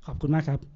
ขอบคุณมากครับ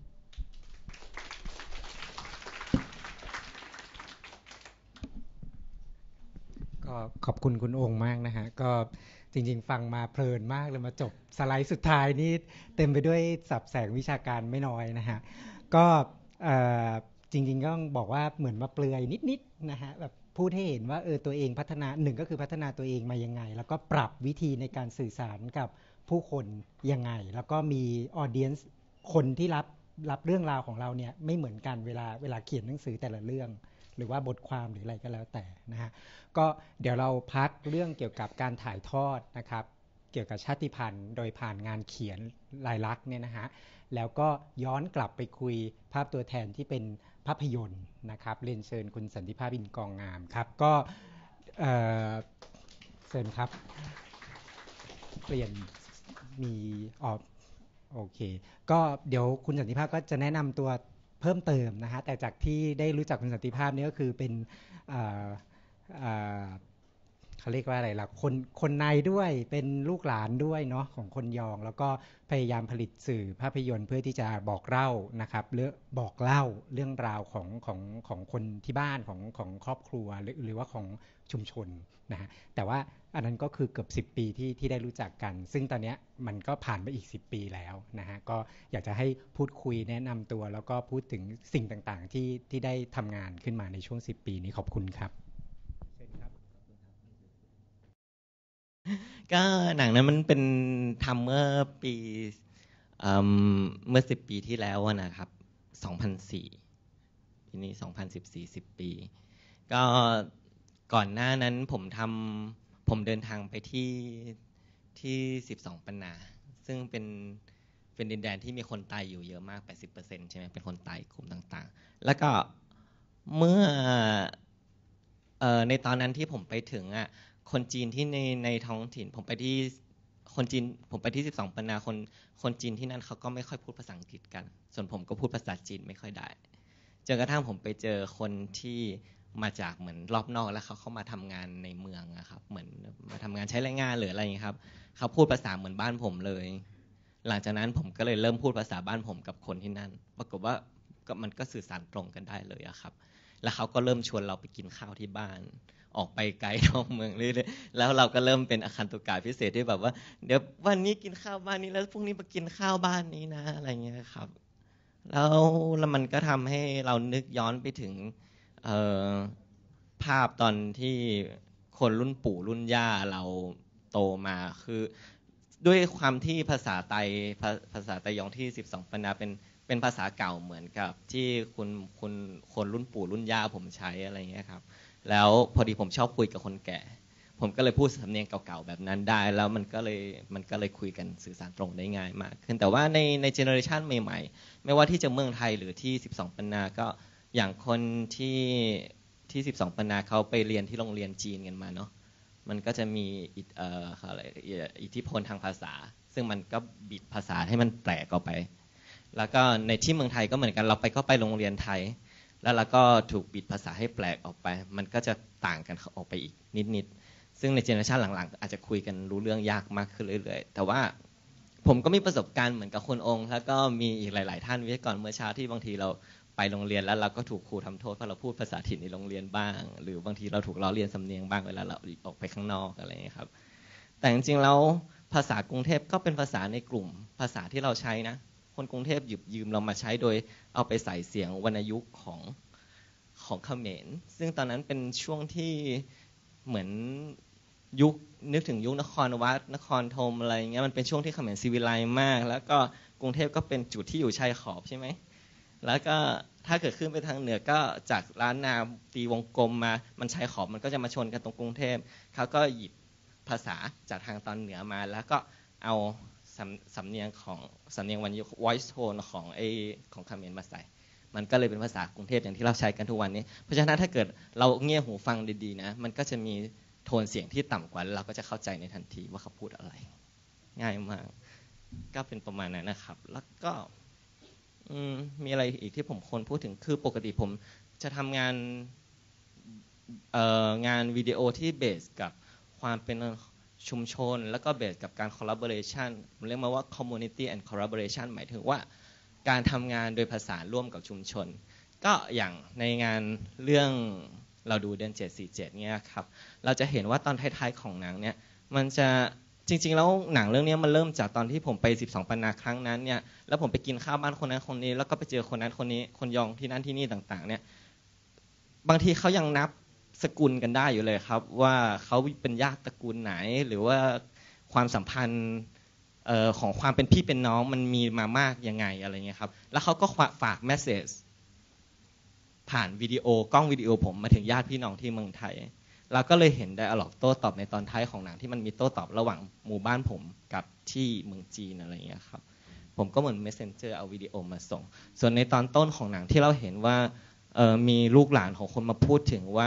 ก็ขอบคุณคุณองค์มากนะฮะก็จริงๆฟังมาเพลินมากเลยมาจบสไลด์สุดท้ายนี่เต็มไปด้วยสับแสงวิชาการไม่น้อยนะฮะก็เอ่อจริงๆก็ต้องบอกว่าเหมือนมาเปลือยนิดๆนะฮะแบบพูดให้เห็นว่าตัวเองพัฒนาหนึ่งก็คือพัฒนาตัวเองมายังไงแล้วก็ปรับวิธีในการสื่อสารกับผู้คนยังไงแล้วก็มีออเดียนซ์คนที่รับเรื่องราวของเราเนี่ยไม่เหมือนกันเวลาเขียนหนังสือแต่ละเรื่องหรือว่าบทความหรืออะไรก็แล้วแต่นะฮะ ก็เดี๋ยวเราพักเรื่องเกี่ยวกับการถ่ายทอดนะครับเกี่ยวกับชาติพันธุ์โดยผ่านงานเขียนลายลักษณ์เนี่ยนะฮะแล้วก็ย้อนกลับไปคุยภาพตัวแทนที่เป็นภาพยนตร์นะครับเรียนเชิญคุณสันติภาพอินกองงามครับก็เอ่อเชิญครับเปลี่ยนมีออกโอเคก็เดี๋ยวคุณสันติภาพก็จะแนะนำตัวเพิ่มเติมนะฮะแต่จากที่ได้รู้จักคุณสันติภาพนี่ก็คือเป็นเอ่อเอ่อ เขาเรียกว่าอะไรล่ะคนในด้วยเป็นลูกหลานด้วยเนาะของคนยองแล้วก็พยายามผลิตสื่อภาพยนตร์เพื่อที่จะบอกเล่านะครับเรื่องบอกเล่าเรื่องราวของคนที่บ้านของครอบครัวหรือว่าของชุมชนนะฮะแต่ว่าอันนั้นก็คือเกือบ10ปีที่ได้รู้จักกันซึ่งตอนนี้มันก็ผ่านไปอีก10ปีแล้วนะฮะก็อยากจะให้พูดคุยแนะนำตัวแล้วก็พูดถึงสิ่งต่างๆที่ได้ทำงานขึ้นมาในช่วง10ปีนี้ขอบคุณครับเชิญครับก็หนังนั้นมันเป็นทำเมื่อปีเอ่มเมื่อ10 ปีที่แล้วนะครับ2004ปีนี้2014 10 ปีก็ก่อนหน้านั้นผมเดินทางไปที่12ปันนาซึ่งเป็นดินแดนที่มีคนไตอยู่เยอะมาก 80% ใช่ไหมเป็นคนไตกลุ่มต่างๆแล้วก็เมื่อในตอนนั้นที่ผมไปถึงคนจีนที่ในท้องถิ่นผมไปที่คนจีนผมไปที่12ปันนาคนจีนที่นั่นเขาก็ไม่ค่อยพูดภาษาอังกฤษกันส่วนผมก็พูดภาษาจีนไม่ค่อยได้จนกระทั่งผมไปเจอคนที่มาจากเหมือนรอบนอกแล้วเขาเข้ามาทำงานในเมืองครับเหมือนมาทำงานใช้แรงงานหรืออะไรอย่างนี้ครับเขาพูดภาษาเหมือนบ้านผมเลยหลังจากนั้นผมก็เลยเริ่มพูดภาษาบ้านผมกับคนที่นั่นปรากฏว่ามันก็สื่อสารตรงกันได้เลยครับแล้วเขาก็เริ่มชวนเราไปกินข้าวที่บ้านออกไปไกลนอกเมืองเรื่อยๆแล้วเราก็เริ่มเป็นอาคันตุกะพิเศษที่แบบว่าเดี๋ยววันนี้กินข้าวบ้านนี้แล้วพรุ่งนี้มากินข้าวบ้านนี้นะอะไรเงี้ยครับแล้วมันก็ทำให้เรานึกย้อนไปถึงภาพตอนที่คนรุ่นปู่รุ่นย่าเราโตมาคือด้วยความที่ภาษาไตยองที่12ปันนาเป็นภาษาเก่าเหมือนกับที่คุณคนรุ่นปู่รุ่นย่าผมใช้อะไรเงี้ยครับแล้วพอดีผมชอบคุยกับคนแก่ผมก็เลยพูดสำเนียงเก่าๆแบบนั้นได้แล้วมันก็เลยคุยกันสื่อสารตรงได้ง่ายมากขึ้นแต่ว่าในเจเนอเรชันใหม่ๆไม่ว่าที่จะเมืองไทยหรือที่12ปันนาก็อย่างคนที่12ปันนาเขาไปเรียนที่โรงเรียนจีนกันมาเนาะมันก็จะมีอิทธิพลทางภาษาซึ่งมันก็บิดภาษาให้มันแปลกออกไปแล้วก็ในที่เมืองไทยก็เหมือนกันเราไปโรงเรียนไทยแล้วเราก็ถูกบิดภาษาให้แปลกออกไปมันก็จะต่างกันออกไปอีกนิดๆซึ่งในเจเนอเรชันหลังๆอาจจะคุยกันรู้เรื่องยากมากขึ้นเรื่อยๆแต่ว่าผมก็มีประสบการณ์เหมือนกับคุณองค์แล้วก็มีอีกหลายๆท่านวิทยากรเมื่อเช้าที่บางทีเราไปโรงเรียนแล้วเราก็ถูกครูทำโทษเพราะเราพูดภาษาถิ่นในโรงเรียนบ้างหรือบางทีเราถูกล้อเลียนสำเนียงบ้างเวลาเราออกไปข้างนอกอะไรอย่างนี้ครับแต่จริงๆแล้วภาษากรุงเทพก็เป็นภาษาในกลุ่มภาษาที่เราใช้นะคนกรุงเทพหยิบยืมเรามาใช้โดยเอาไปใส่เสียงวรรณยุกต์ของเขมรซึ่งตอนนั้นเป็นช่วงที่เหมือนยุคนึกถึงยุคนครวัดนครธมอะไรเงี้ยมันเป็นช่วงที่เขมรซีวิไลซ์มากแล้วก็กรุงเทพก็เป็นจุดที่อยู่ชายขอบใช่ไหมแล้วก็ถ้าเกิดขึ้นไปทางเหนือก็จากล้านนาตีวงกลมมามันชายขอบมันก็จะมาชนกันตรงกรุงเทพเขาก็หยิบภาษาจากทางตอนเหนือมาแล้วก็เอาสำเนียงวันยุค voice tone ของเขมรมาใส่มันก็เลยเป็นภาษากรุงเทพอย่างที่เราใช้กันทุกวันนี้เพราะฉะนั้นถ้าเกิดเราเงี่ยหูฟังดีๆนะมันก็จะมีโทนเสียงที่ต่ำกว่าเราก็จะเข้าใจในทันทีว่าเขาพูดอะไรง่ายมากก็เป็นประมาณนั้นนะครับแล้วก็มีอะไรอีกที่ผมควรพูดถึงคือปกติผมจะทำงานวิดีโอที่เบสกับความเป็นชุมชนแล้วก็เบสกับการ collaboration ผมเรียกมาว่า community and collaboration หมายถึงว่าการทำงานโดยผสานร่วมกับชุมชนก็อย่างในงานเรื่องเราดูเดือน747เนี่ยครับเราจะเห็นว่าตอนท้ายๆของหนังเนี่ยมันจะจริงๆแล้วหนังเรื่องนี้มันเริ่มจากตอนที่ผมไป12ปันนาครั้งนั้นเนี่ยแล้วผมไปกินข้าวบ้านคนนั้นคนนี้แล้วก็ไปเจอคนนั้นคนนี้คนยองที่นั่นที่นี่ต่างๆเนี่ยบางทีเขายังนับสกุลกันได้อยู่เลยครับว่าเขาเป็นญาติตระกูลไหนหรือว่าความสัมพันธ์ของความเป็นพี่เป็นน้องมันมีมามากยังไงอะไรเงี้ยครับแล้วเขาก็ฝากเมสเซจผ่านวิดีโอกล้องวิดีโอผมมาถึงญาติพี่น้องที่เมืองไทยเราก็เลยเห็นไดอะล็อกโต้ตอบในตอนท้ายของหนังที่มันมีโต้ตอบระหว่างหมู่บ้านผมกับที่เมืองจีนอะไรเงี้ยครับผมก็เหมือน messenger เอาวิดีโอมาส่งส่วนในตอนต้นของหนังที่เราเห็นว่ามีลูกหลานของคนมาพูดถึงว่า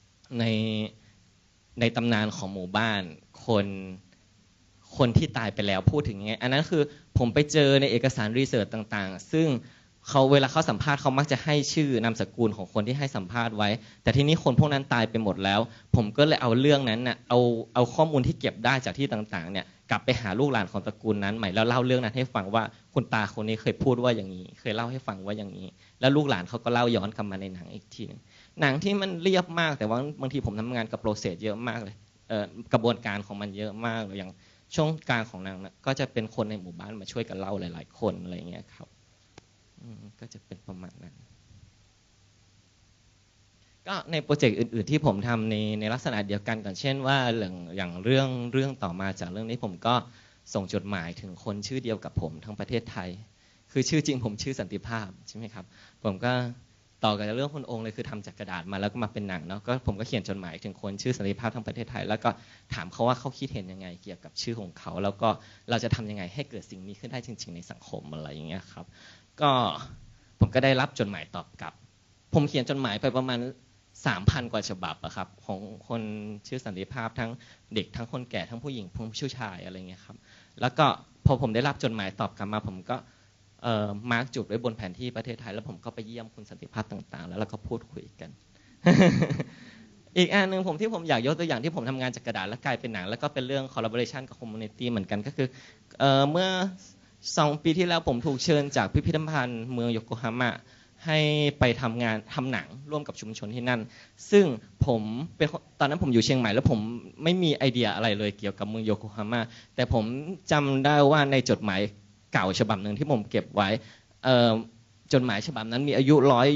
ในตำนานของหมู่บ้านคนที่ตายไปแล้วพูดถึงยังไงอันนั้นคือผมไปเจอในเอกสารรีเสิร์ชต่างๆซึ่งเขาเวลาเขาสัมภาษณ์เขามักจะให้ชื่อนามสกุลของคนที่ให้สัมภาษณ์ไว้แต่ทีนี้คนพวกนั้นตายไปหมดแล้วผมก็เลยเอาเรื่องนั้นน่ะเอาข้อมูลที่เก็บได้จากที่ต่างๆเนี่ยกลับไปหาลูกหลานของตระกูลนั้นใหม่แล้วเล่าเรื่องนั้นให้ฟังว่าคุณตาคนนี้เคยพูดว่าอย่างนี้เคยเล่าให้ฟังว่าอย่างนี้แล้วลูกหลานเขาก็เล่าย้อนกลับมาในหนังอีกทีนึงหนังที่มันเรียบมากแต่ว่าบางทีผมทำงานกับโปรเซสเยอะมากเลยกระบวนการของมันเยอะมากเลยอย่างช่วงกลางของหนังก็จะเป็นคนในหมู่บ้านมาช่วยกันเล่าหลายๆคนอะไรเงี้ยครับก็จะเป็นประมาณนั้นก็ในโปรเจกต์อื่นๆที่ผมทำในลักษณะเดียวกันก่อนเช่นว่าอย่างเรื่องต่อมาจากเรื่องนี้ผมก็ส่งจดหมายถึงคนชื่อเดียวกับผมทั้งประเทศไทยคือชื่อจริงผมชื่อสันติภาพใช่ไหมครับผมก็ต่อกับเรื่องคุณองค์เลยคือทำจากกระดาษมาแล้วก็มาเป็นหนังเนาะก็ผมก็เขียนจดหมายถึงคนชื่อสันติภาพทั้งประเทศไทยแล้วก็ถามเขาว่าเขาคิดเห็นยังไงเกี่ยวกับชื่อของเขาแล้วก็เราจะทำยังไงให้เกิดสิ่งนี้ขึ้นได้จริงๆในสังคมอะไรอย่างเงี้ยครับก็ผมก็ได้รับจดหมายตอบกลับผมเขียนจดหมายไปประมาณ3,000 กว่าฉบับอะครับของคนชื่อสันติภาพทั้งเด็กทั้งคนแก่ทั้งผู้หญิงผู้ชายอะไรเงี้ยครับแล้วก็พอผมได้รับจดหมายตอบกลับมาผมก็มาร์กจุดไว้บนแผนที่ประเทศไทยแล้วผมก็ไปเยี่ยมคุณสันติภาพต่างๆแล้วเราก็พูดคุยกัน อีกอันหนึ่งที่ผมอยากยกตัวอย่างที่ผมทำงานจากกระดาษแล้วกลายเป็นหนังแล้วก็เป็นเรื่อง collaboration กับ community เหมือนกันก็คือเมื่อ2 ปีที่แล้วผมถูกเชิญจากพิพิธภัณฑ์เมืองโยโกฮาม่าให้ไปทำหนังร่วมกับชุมชนที่นั่นซึ่งผมเป็นตอนนั้นผมอยู่เชียงใหม่แล้วผมไม่มีไอเดียอะไรเลยเกี่ยวกับเมืองโยโกฮาม่าแต่ผมจำได้ว่าในจดหมายเก่าฉบับหนึ่งที่ผมเก็บไว้จดหมายฉบับนั้นมีอายุ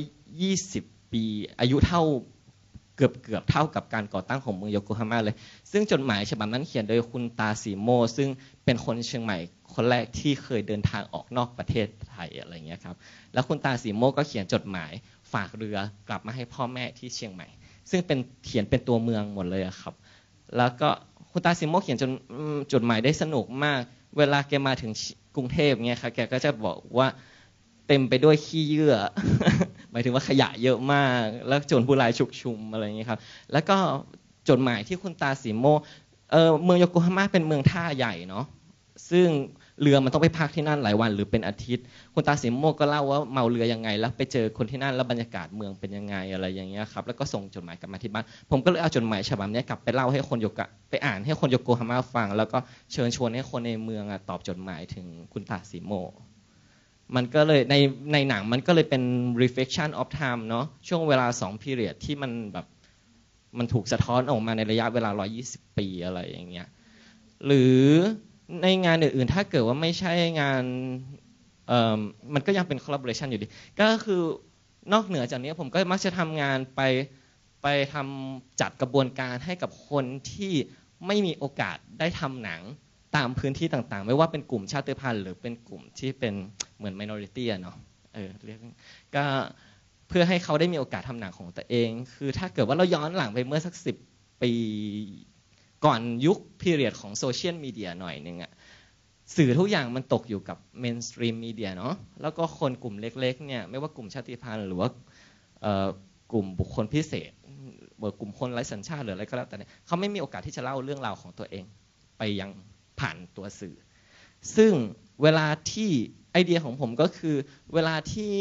120 ปีอายุเท่าเกือบเท่ากับการก่อตั้งของเมืองโยโกฮาม่าเลยซึ่งจดหมายฉบับนั้นเขียนโดยคุณตาสีโมซึ่งเป็นคนเชียงใหม่คนแรกที่เคยเดินทางออกนอกประเทศไทยอะไรเงี้ยครับแล้วคุณตาสีโมก็เขียนจดหมายฝากเรือกลับมาให้พ่อแม่ที่เชียงใหม่ซึ่งเป็นเขียนเป็นตัวเมืองหมดเลยครับแล้วก็คุณตาสีโมเขียนจดหมายได้สนุกมากเวลาแกมาถึงกรุงเทพเงี้ยครับแกก็จะบอกว่าเต็มไปด้วยขี้เยื่อ หมายถึงว่าขยะเยอะมากแล้วโจรผู้ร้ายชุกชุมอะไรอย่างเงี้ยครับแล้วก็จดหมายที่คุณตาสีโมเมืองโยโกฮาม่าเป็นเมืองท่าใหญ่เนาะซึ่งเรือมันต้องไปพักที่นั่นหลายวันหรือเป็นอาทิตย์คุณตาสีโมก็เล่าว่าเมาเรือยังไงแล้วไปเจอคนที่นั่นแล้วบรรยากาศเมืองเป็นยังไงอะไรอย่างเงี้ยครับแล้วก็ส่งจดหมายกลับมาที่บ้านผมก็เลยเอาจดหมายฉบับนี้กลับไปเล่าให้คนไปอ่านให้คนโยโกฮาม่าฟังแล้วก็เชิญชวนให้คนในเมืองตอบจดหมายถึงคุณตาสีโมมันก็เลยในหนังมันก็เลยเป็น reflection of time เนาะช่วงเวลา2 period ที่มันแบบมันถูกสะท้อนออกมาในระยะเวลา120 ปีอะไรอย่างเงี้ยหรือในงานอื่นๆถ้าเกิดว่าไม่ใช่งานมันก็ยังเป็น collaboration อยู่ดีก็คือนอกเหนือจากนี้ผมก็มักจะทำงานไปทำจัดกระบวนการให้กับคนที่ไม่มีโอกาสได้ทำหนังตามพื้นที่ต่างๆไม่ว่าเป็นกลุ่มชาติพันธุ์หรือเป็นกลุ่มที่เป็นเหมือน minority เนาะเรียกก็เพื่อให้เขาได้มีโอกาสทำหนังของตัวเองคือถ้าเกิดว่าเราย้อนหลังไปเมื่อสัก10 ปีก่อนยุคพีเรียดของโซเชียลมีเดียหน่อยนึงอะสื่อทุกอย่างมันตกอยู่กับเมนสตรีมมีเดียเนาะแล้วก็คนกลุ่มเล็กๆเนี่ยไม่ว่ากลุ่มชาติพันธุ์หรือว่ากลุ่มบุคคลพิเศษกลุ่มคนไร้สัญชาติหรืออะไรก็แล้วแต่เนี่ยเขาไม่มีโอกาสที่จะเล่าเรื่องราวของตัวเองไปยังผ่านตัวสื่อซึ่งเวลาที่ไอเดียของผมก็คือเวลาที่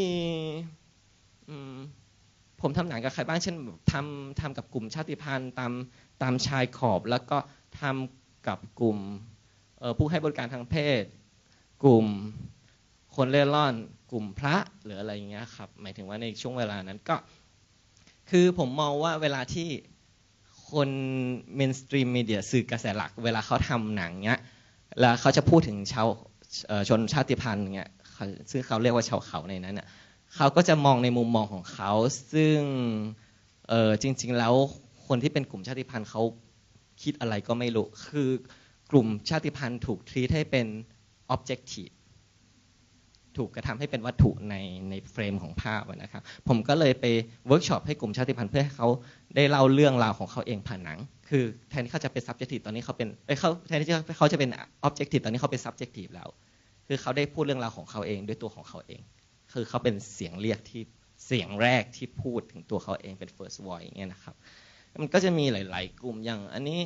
ผมทำหนังกับใครบ้างเช่นทำกับกลุ่มชาติพันธุ์ตามชายขอบแล้วก็ทำกับกลุ่มผู้ให้บริการทางเพศกลุ่มคนเล่ร่อนกลุ่มพระหรืออะไรอย่างเงี้ยครับหมายถึงว่าในช่วงเวลานั้นก็คือผมมองว่าเวลาที่คนเมนสตรีมมีเดียสื่อกระแสหลักเวลาเขาทำหนังเนี้ยแล้วเขาจะพูดถึงชนชาติพันธุ์เงี้ยซึ่งเขาเรียกว่าชาวเขาในนั้นน่ะเขาก็จะมองในมุมมองของเขาซึ่งจริงๆแล้วคนที่เป็นกลุ่มชาติพันธุ์เขาคิดอะไรก็ไม่รู้คือกลุ่มชาติพันธุ์ถูกทรีตให้เป็น objective ถูกกระทำให้เป็นวัตถุในเฟรมของภาพนะครับผมก็เลยไปเวิร์กช็อปให้กลุ่มชาติพันธุ์เพื่อให้เขาได้เล่าเรื่องราวของเขาเองผ่านหนังคือแทนที่เขาจะเป็น subjective ตอนนี้เขาเป็นแทนที่เขาจะเป็น objective ตอนนี้เขาเป็น subjective แล้วคือเขาได้พูดเรื่องราวของเขาเองด้วยตัวของเขาเองคือเขาเป็นเสียงเรียกที่เสียงแรกที่พูดถึงตัวเขาเองเป็น first voice อย่างเงี้ยนะครับมันก็จะมีหลายๆกลุ่มอย่างอันนี้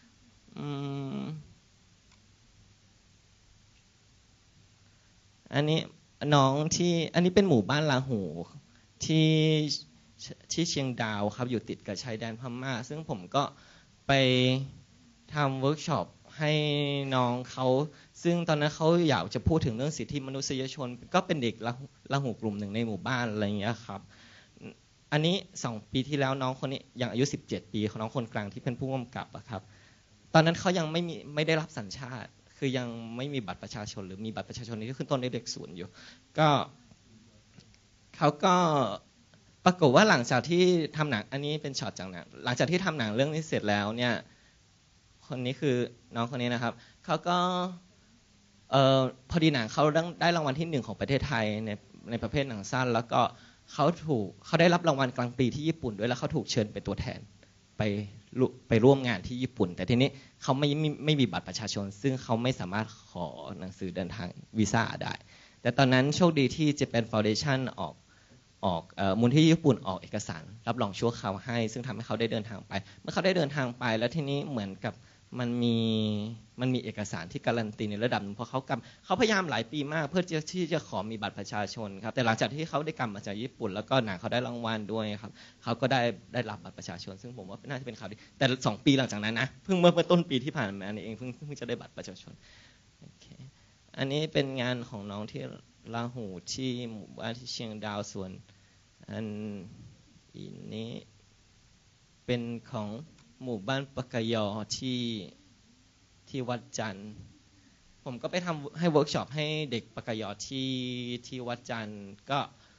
น้องที่อันนี้เป็นหมู่บ้านลาหูที่เชียงดาวครับอยู่ติดกับชายแดนพม่าซึ่งผมก็ไปทำเวิร์กช็อปให้น้องเขาซึ่งตอนนั้นเขาอยากจะพูดถึงเรื่องสิทธิมนุษยชนก็เป็นเด็กลาหูกลุ่มหนึ่งในหมู่บ้านอะไรอย่างเงี้ยครับอันนี้2 ปีที่แล้วน้องคนนี้ยังอายุ17 ปีน้องคนกลางที่เป็นผู้กำกับอะครับตอนนั้นเขายังไม่ได้รับสัญชาติคือยังไม่มีบัตรประชาชนหรือมีบัตรประชาชนที่ขึ้นต้นด้วยเลข 0อยู่ก็เขาก็ปรากฏว่าหลังจากที่ทำหนังอันนี้เป็นช็อตจากหนังหลังจากที่ทำหนังเรื่องนี้เสร็จแล้วเนี่ยคนนี้คือน้องคนนี้นะครับเขาก็พอดีหนังเขาได้รางวัลที่1ของประเทศไทยในประเภทหนังสั้นแล้วก็เขาได้รับรางวัลกลางปีที่ญี่ปุ่นด้วยแล้วเขาถูกเชิญเป็นตัวแทนไปร่วมงานที่ญี่ปุ่นแต่ทีนี้เขาไม่มีบัตรประชาชนซึ่งเขาไม่สามารถขอหนังสือเดินทางวีซ่าได้แต่ตอนนั้นโชคดีที่ Japan Foundation ออกมูลที่ญี่ปุ่นออกเอกสารรับรองชั่วคราวให้ซึ่งทำให้เขาได้เดินทางไปเมื่อเขาได้เดินทางไปแล้วทีนี้เหมือนกับมันมีเอกสารที่การันตีในระดับนึงเพราะเขาพยายามหลายปีมากเพื่อที่จะขอมีบัตรประชาชนครับแต่หลังจากที่เขาได้กลับมาจากญี่ปุ่นแล้วก็หนังเขาได้รางวัลด้วยครับเขาก็ได้รับบัตรประชาชนซึ่งผมว่าน่าจะเป็นข่าวดีแต่2 ปีหลังจากนั้นนะเพิ่งเมื่อต้นปีที่ผ่านมาเองเพิ่งจะได้บัตรประชาชนอันนี้เป็นงานของน้องที่ลาหูที่หมู่บ้านที่เชียงดาวส่วนอันนี้เป็นของหมู่บ้านปะกยอที่วัดจันทร์ผมก็ไปทำให้เวิร์กช็อปให้เด็กปะกยอที่วัดจันทร์ก็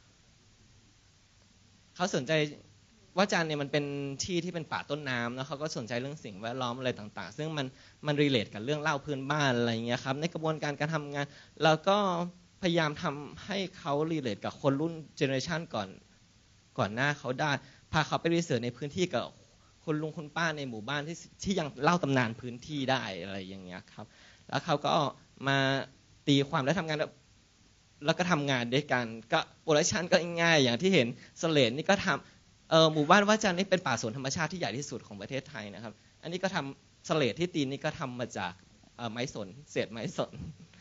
เขาสนใจวัดจันทร์เนี่ยมันเป็นที่เป็นป่าต้นน้ำแล้วเขาก็สนใจเรื่องสิ่งแวดล้อมอะไรต่างๆซึ่งมันรีเลทกับเรื่องเล่าพื้นบ้านอะไรอย่างเงี้ยครับในกระบวนการทำงานแล้วก็พยายามทำให้เขารีเลทกับคนรุ่นเจเนอเรชันก่อนหน้าเขาได้พาเขาไปรีเสิร์ชในพื้นที่กับคนลุงคนป้าในหมู่บ้านที่ยังเล่าตำนานพื้นที่ได้อะไรอย่างเงี้ยครับแล้วเขาก็มาตีความและทำงานแล้วก็ทำงานด้วยกันก็โปรดักชันก็ง่ายอย่างที่เห็นสเลดนี่ก็ทำหมู่บ้านวัดจันทร์นี่เป็นป่าสวนธรรมชาติที่ใหญ่ที่สุดของประเทศไทยนะครับอันนี้ก็ทำสเลดที่ตีนนี่ก็ทำมาจากไม้สนเศษไม้สน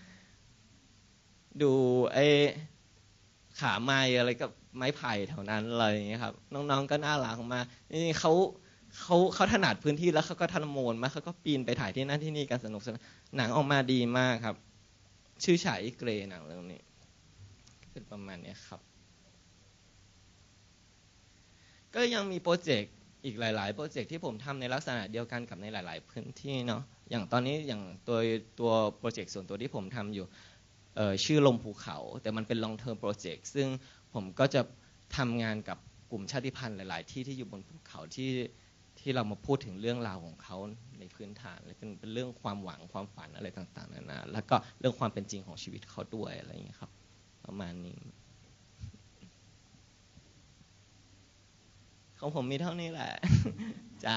ดูไอ้ขาไม้อะไรก็ไม้ไผ่แถวนั้นอะไรอย่างเงี้ยครับน้องๆก็น่ารักมากนี่เขาถนัดพื้นที่แล้วเขาก็ทำโมนมาเขาก็ปีนไปถ่ายที่นั่นที่นี่กันสนุกสนานหนังออกมาดีมากครับชื่อฉายเกรหนังเรื่องนี้เป็นประมาณนี้ครับก็ยังมีโปรเจกต์อีกหลายๆโปรเจกต์ที่ผมทำในลักษณะเดียวกันกับในหลายๆพื้นที่เนาะอย่างตอนนี้อย่างตัวโปรเจกต์ส่วนตัวที่ผมทำอยู่ชื่อลมภูเขาแต่มันเป็น long term project ซึ่งผมก็จะทำงานกับกลุ่มชาติพันธุ์หลายๆที่อยู่บนภูเขาที่เรามาพูดถึงเรื่องราวของเขาในพื้นฐานเป็นเรื่องความหวังความฝันอะไรต่างๆนานาแล้วก็เรื่องความเป็นจริงของชีวิตเขาด้วยอะไรอย่างเงี้ยครับประมาณนี้ของผมมีเท่านี้แหละจ้า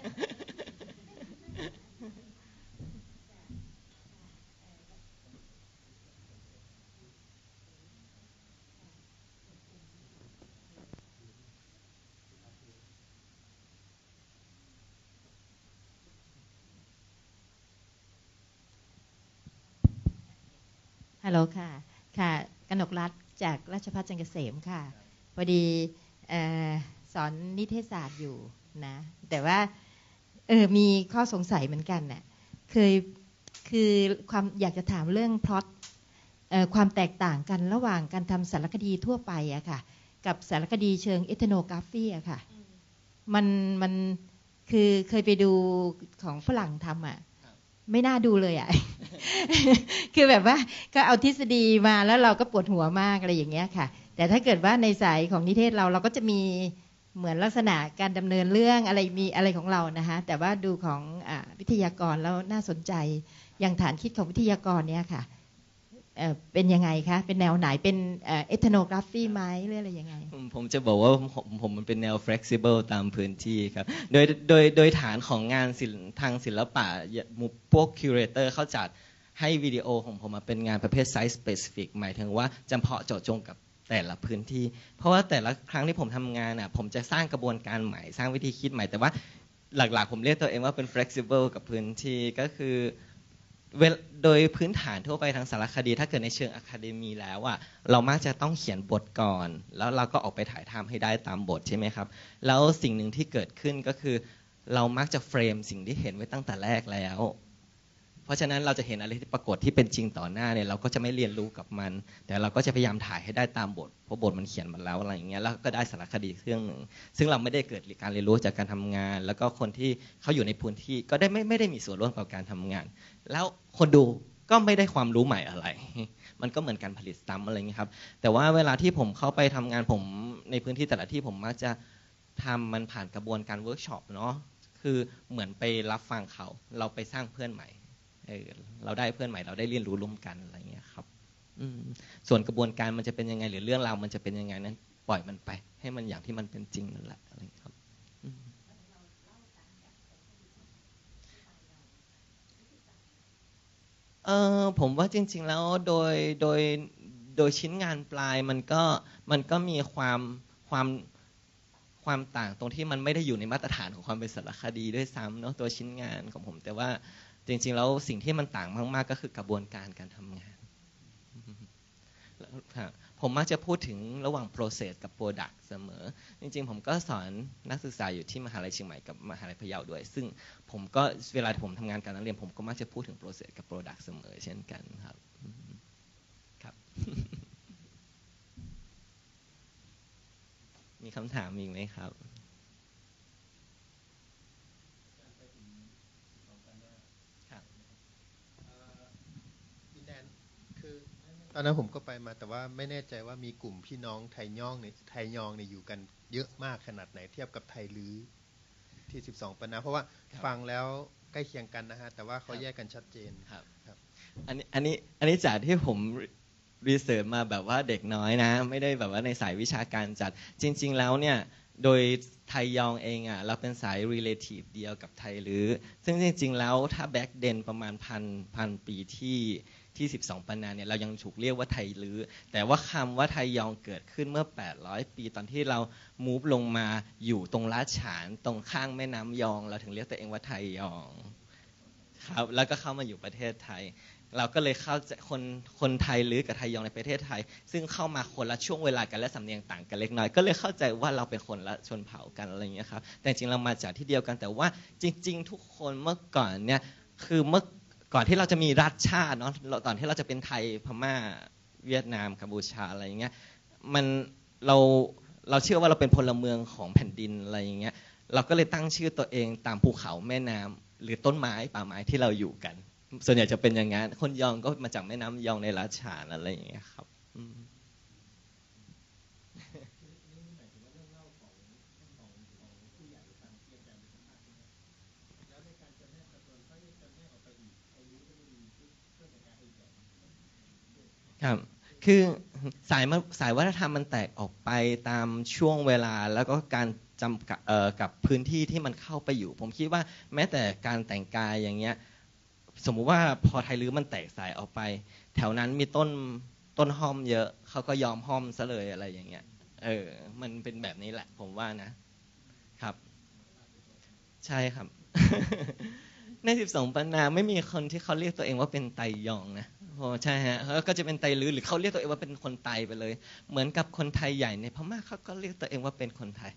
ฮัลโหลค่ะค่ะกนกรัตน์จากราชภัฏจันทร์เกษมค่ะพอดีสอนนิเทศศาสตร์อยู่นะแต่ว่ามีข้อสงสัยเหมือนกันน่ะคือความอยากจะถามเรื่องพล็อตความแตกต่างกันระหว่างการทำสารคดีทั่วไปอะค่ะกับสารคดีเชิงเอทโนกราฟีอะค่ะมันคือเคยไปดูของฝรั่งทำอะไม่น่าดูเลยอะ คือแบบว่าก็เอาทฤษฎีมาแล้วเราก็ปวดหัวมากอะไรอย่างเงี้ยค่ะแต่ถ้าเกิดว่าในสายของนิเทศเราก็จะมีเหมือนลักษณะการดำเนินเรื่องอะไรมีอะไรของเรานะคะแต่ว่าดูของวิทยากรแล้วน่าสนใจอย่างฐานคิดของวิทยากรเนี่ยค่ะเป็นยังไงคะเป็นแนวไหนเป็นเอทโนกราฟีไหมหรืออะไรยังไงผมจะบอกว่าผมมันเป็นแนว flexible ตามพื้นที่ครับโดยฐานของงานทางศิลปะพวก curator เขาจัดให้วิดีโอของผมมาเป็นงานประเภท size specific หมายถึงว่าจำเพาะเจาะจงกับแต่ละพื้นที่เพราะว่าแต่ละครั้งที่ผมทำงานผมจะสร้างกระบวนการใหม่สร้างวิธีคิดใหม่แต่ว่าหลักๆผมเรียกตัวเองว่าเป็น flexible กับพื้นที่ก็คือโดยพื้นฐานทั่วไปทางสารคดีถ้าเกิดในเชิงอะคาเดมีแล้วเรามักจะต้องเขียนบทก่อนแล้วเราก็ออกไปถ่ายทำให้ได้ตามบทใช่ไหมครับแล้วสิ่งหนึ่งที่เกิดขึ้นก็คือเรามักจะเฟรมสิ่งที่เห็นไว้ตั้งแต่แรกแล้วเพราะฉะนั้นเราจะเห็นอะไรที่ปรากฏที่เป็นจริงต่อหน้าเนี่ยเราก็จะไม่เรียนรู้กับมันแต่เราก็จะพยายามถ่ายให้ได้ตามบทเพราะบทมันเขียนมาแล้วอะไรอย่างเงี้ยแล้วก็ได้สารคดีเรื่องหนึ่งซึ่งเราไม่ได้เกิดการเรียนรู้จากการทำงานแล้วก็คนที่เขาอยู่ในพื้นที่ก็ได้ไม่ได้มีส่วนร่วมกับการทำงานแล้วคนดูก็ไม่ได้ความรู้ใหม่อะไรมันก็เหมือนการผลิตซ้ำอะไรอย่างเงี้ยครับแต่ว่าเวลาที่ผมเข้าไปทำงานผมในพื้นที่แต่ละที่ผมมักจะทำมันผ่านกระบวนการเวิร์กช็อปเนาะคือเหมือนไปรับฟังเขาเราไปสร้างเพื่อนใหม่เราได้เพื่อนใหม่เราได้เรียนรู้ร่วมกันอะไรอย่างเงี้ยครับส่วนกระบวนการมันจะเป็นยังไงหรือเรื่องราวมันจะเป็นยังไงนั้นปล่อยมันไปให้มันอย่างที่มันเป็นจริงนั่นแหละอะไรครับผมว่าจริงๆแล้วโดยชิ้นงานปลายมันก็มีความต่างตรงที่มันไม่ได้อยู่ในมาตรฐานของความเป็นสารคดีด้วยซ้ำเนาะตัวชิ้นงานของผมแต่ว่าจริงๆแล้วสิ่งที่มันต่างมากๆก็คือกระบวนการการทำงานผมมักจะพูดถึงระหว่าง process กับ product เสมอจริงๆผมก็สอนนักศึกษาอยู่ที่มหาลัยเชียงใหม่กับมหาลัยพะเยาด้วยซึ่งผมก็เวลาผมทำงานการนักเรียนผมก็มักจะพูดถึง process กับ product เสมอเช่นกันครับครับ มีคำถามอีกไหมครับตอนนั้นผมก็ไปมาแต่ว่าไม่แน่ใจว่ามีกลุ่มพี่น้องไทยยองเนี่ยอยู่กันเยอะมากขนาดไหนเทียบกับไทยลื้อที่12 ปันนะเพราะว่าฟังแล้วใกล้เคียงกันนะฮะแต่ว่าเขาแยกกันชัดเจนครับอันนี้จากที่ผมรีเสิร์ชมาแบบว่าเด็กน้อยนะไม่ได้แบบว่าในสายวิชาการจัดจริงๆแล้วเนี่ยโดยไทยยองเองเราเป็นสาย relative เดียวกับไทยลื้อซึ่งจริงๆแล้วถ้าแบ็กเดนประมาณพันปีที่12 ปันนาเนี่ยเรายังถูกเรียกว่าไทยลื้อแต่ว่าคำว่าไทยยองเกิดขึ้นเมื่อ800 ปีตอนที่เรามูฟลงมาอยู่ตรงลาดฉานตรงข้างแม่น้ำยองเราถึงเรียกตัวเองว่าไทยยองครับแล้วก็เข้ามาอยู่ประเทศไทยเราก็เลยเข้าใจคนไทยลื้อกับไทยยองในประเทศไทยซึ่งเข้ามาคนละช่วงเวลากันและสำเนียงต่างกันเล็กน้อยก็เลยเข้าใจว่าเราเป็นคนละชนเผ่ากันอะไรอย่างเงี้ยครับแต่จริงเรามาจากที่เดียวกันแต่ว่าจริงๆทุกคนเมื่อก่อนเนี่ยคือเมื่อก่อนที่เราจะมีรัฐชาติเนาะตอนที่เราจะเป็นไทยพม่าเวียดนามกัมพูชาอะไรอย่างเงี้ยมันเราเชื่อว่าเราเป็นพลเมืองของแผ่นดินอะไรอย่างเงี้ยเราก็เลยตั้งชื่อตัวเองตามภูเขาแม่น้ำหรือต้นไม้ป่าไม้ที่เราอยู่กันส่วนใหญ่จะเป็นอย่างนั้นคนยองก็มาจากแม่น้ำยองในลาดฉานอะไรอย่างเงี้ยครับครับคือสายวัฒนธรรมมันแตกออกไปตามช่วงเวลาแล้วก็การจำกับพื้นที่ที่มันเข้าไปอยู่ผมคิดว่าแม้แต่การแต่งกายอย่างเงี้ยสมมุติว่าพอไทยลื้อมันแตกสายออกไปแถวนั้นมีต้นห้อมเยอะเขาก็ยอมห้อมซะเลยอะไรอย่างเงี้ยมันเป็นแบบนี้แหละผมว่านะครับใช่ครับ ใน12 ปันนาไม่มีคนที่เขาเรียกตัวเองว่าเป็นไตยองนะโอ้ใช่ฮะเขาก็จะเป็นไตลื้อหรือเขาเรียกตัวเองว่าเป็นคนไตไปเลยเหมือนกับคนไทยใหญ่ในพม่าเขาก็เรียกตัวเองว่าเป็นคนไทย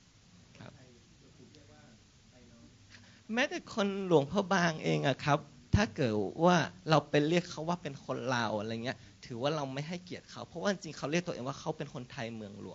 ครับแม้แต่คนหลวงพ่อบางเองอะครับถ้าเกิดว่าเราเป็นเรียกเขาว่าเป็นคนลาวอะไรเงี้ยถือว่าเราไม่ให้เกียรติเขาเพราะว่าจริงเขาเรียกตัวเองว่าเขาเป็นคนไทยเมืองหลวง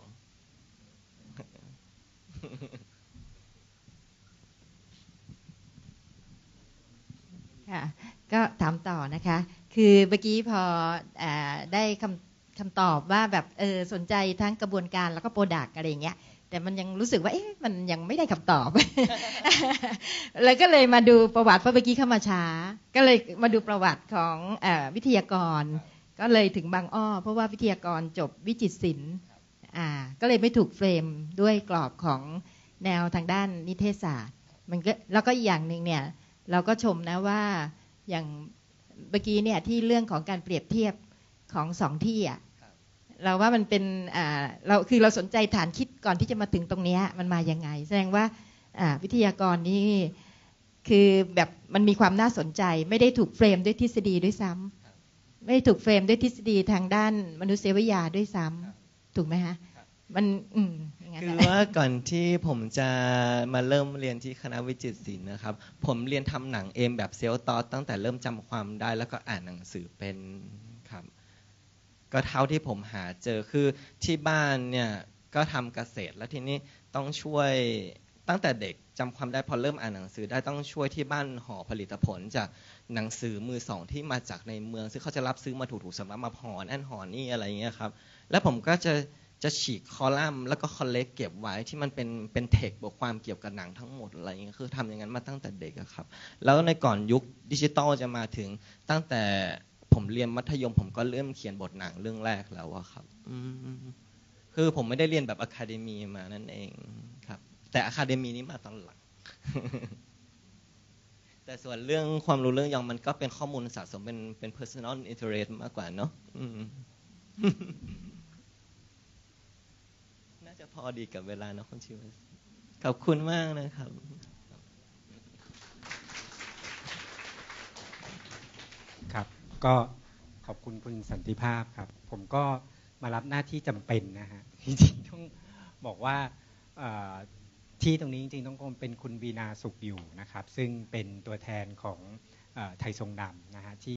ค่ะก็ถามต่อนะคะ คือเมื่อกี้พอได้คำตอบว่าแบบสนใจทั้งกระบวนการแล้วก็โปรดักต์อะไรอย่างเงี้ยแต่มันยังรู้สึกว่ามันยังไม่ได้คำตอบ แล้วก็เลยมาดูประวัติเพราะเมื่อกี้เข้ามาช้าก็เลยมาดูประวัติของวิทยากรก็เลยถึงบางอ้อเพราะว่าวิทยากรจบวิจิตรศิลป์ก็เลยไม่ถูกเฟรมด้วยกรอบของแนวทางด้านนิเทศศาสตร์มันก็แล้วก็อีกอย่างหนึ่งเนี่ยเราก็ชมนะว่าอย่างเมื่อกี้เนี่ยที่เรื่องของการเปรียบเทียบของสองที่เราว่ามันเป็นเราสนใจฐานคิดก่อนที่จะมาถึงตรงนี้มันมายังไงแสดงว่าวิทยากรนี่คือแบบมันมีความน่าสนใจไม่ได้ถูกเฟรมด้วยทฤษฎีด้วยซ้ำไม่ได้ถูกเฟรมด้วยทฤษฎีทางด้านมนุษยวิทยาด้วยซ้ำถูกไหมฮะมันคือว่าก่อนที่ผมจะมาเริ่มเรียนที่คณะวิจิตรศิลป์นะครับผมเรียนทำหนังเองแบบเซลล์ตอตั้งแต่เริ่มจำความได้แล้วก็อ่านหนังสือเป็นครับก็เท่าที่ผมหาเจอคือที่บ้านเนี่ยก็ทำเกษตรแล้วทีนี้ต้องช่วยตั้งแต่เด็กจำความได้พอเริ่มอ่านหนังสือได้ต้องช่วยที่บ้านห่อผลิตผลจากหนังสือมือสองที่มาจากในเมืองซึ่งเขาจะรับซื้อมาถูกๆสำหรับมาห่อนั่นห่อนี่อะไรเงี้ยครับแล้วผมก็จะฉีกคอลัมน์แล้วก็คอลเลกเก็บไว้ที่มันเป็นเทคบทความเกี่ยวกับหนังทั้งหมดอะไรเงี้ยคือทำอย่างนั้นมาตั้งแต่เด็กครับแล้วในก่อนยุคดิจิตอลจะมาถึงตั้งแต่ผมเรียนมัธยมผมก็เริ่มเขียนบทหนังเรื่องแรกแล้วครับคือผมไม่ได้เรียนแบบอะคาเดมีมานั่นเองครับแต่อะคาเดมีนี้มาตอนหลัง แต่ส่วนเรื่องความรู้เรื่องยองมันก็เป็นข้อมูลสะสมเป็น personal interest มากกว่าเนาะ น่าจะพอดีกับเวลาเนาะคุณชิวขอบคุณมากนะครับครับก็ขอบคุณคุณสันติภาพครับผมก็มารับหน้าที่จำเป็นนะฮะจริงๆต้องบอกว่าที่ตรงนี้จริงๆต้องเป็นคุณวีนาสุขอยู่นะครับซึ่งเป็นตัวแทนของไทยทรงดำนะฮะที่